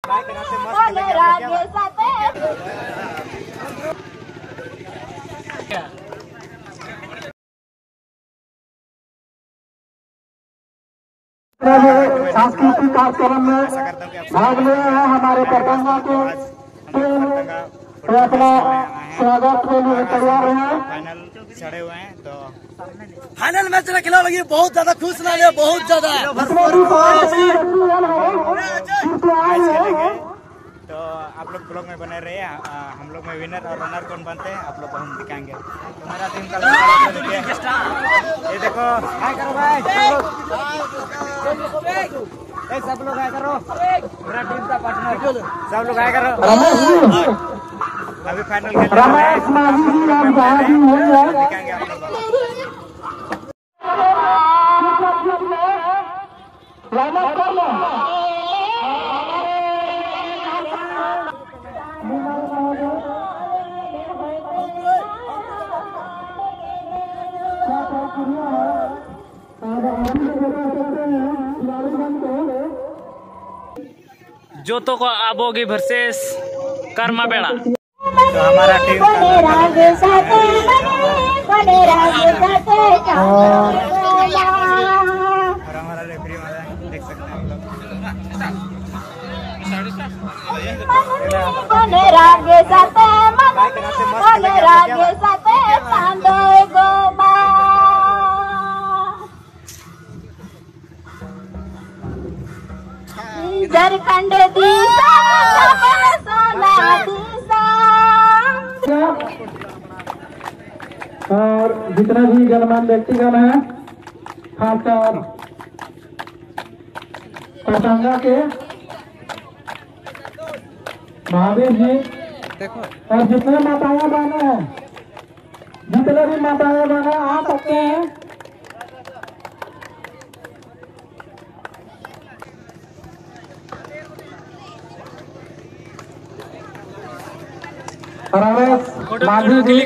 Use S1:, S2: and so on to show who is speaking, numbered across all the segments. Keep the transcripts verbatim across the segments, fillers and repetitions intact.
S1: सांस्कृतिक कार्यक्रम में भाग लिए हैं हमारे पतंगा के टीम अपना स्वागत के लिए तैयार हैं।
S2: फाइनल चढ़े हुए हैं तो
S3: फाइनल मैच में खिला लगी बहुत ज्यादा खुश ना ले बहुत ज्यादा
S2: तो आप लोग ब्लॉग में बने रहे। हम लोग में विनर और रनर कौन बनते हैं आप लोग को हम दिखाएंगे। तो मेरा टीम का ये देखो हाय करो भाई सब लोग हाय करो मेरा टीम का पार्टनर सब लोग हाय करो। अभी फाइनल खेल रहे हैं दिखाएंगे आप लोग।
S4: जोतो को आबोगी वर्सेस कर्मा बेड़ा।
S2: तो हमारा टीम और हमारा रेफरी देख सकते हैं
S5: झारखंड
S1: और जितना भी गणमान्य व्यक्तिगण है खासकर पतंगा के महावीर जी और जितने माताएं बहने हैं जितने भी माताएं बहने आ सकते हैं। प्रवेश माधी जी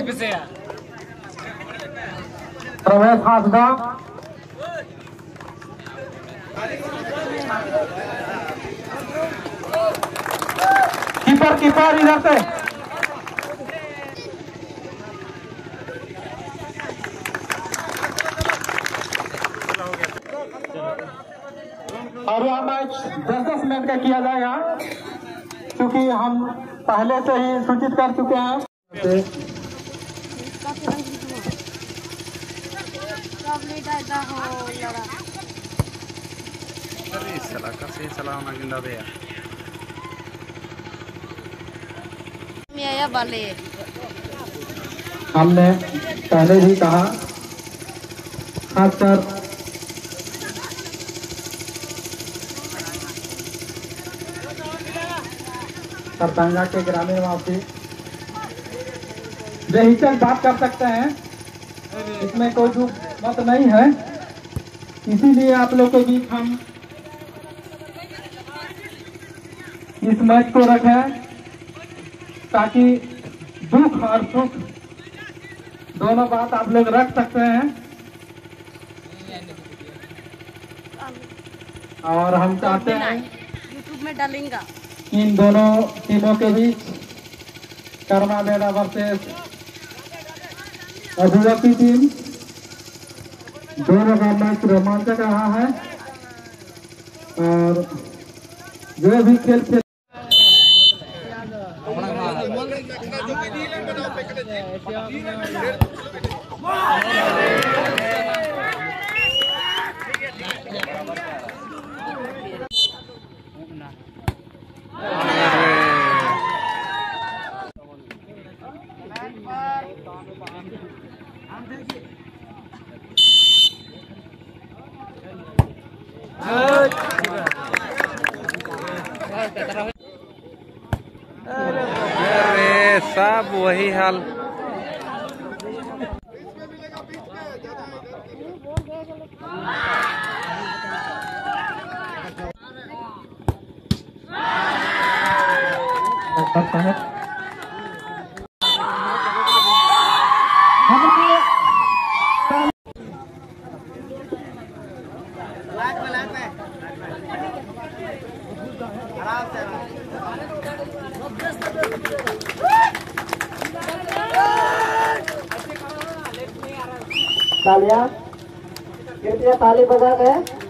S1: प्रवेश हासदा कीपर कीपर इधर से और यह मैच दस दस मिनट का किया जाएगा क्योंकि हम पहले से ही सूचित कर चुके हैं। हमने पहले भी कहा खासकर पतंगा के ग्रामीण वासी बेहिचक बात कर सकते हैं, इसमें कोई दुख मत नहीं है। इसीलिए आप लोग के बीच हम इस मैच को रखें ताकि दुख और सुख दोनों बात आप लोग रख सकते हैं। और हम चाहते हैं
S5: यूट्यूब में डालेंगे
S1: इन दोनों टीमों के बीच कर्मा बेड़ा वर्सेस आदिवासी टीम दोनों का मैच रोमांचक रहा है और जो भी खेल खेल
S4: अरे सब वही हाल।
S2: आराम से
S1: तालियां, कृपया ताली बजा के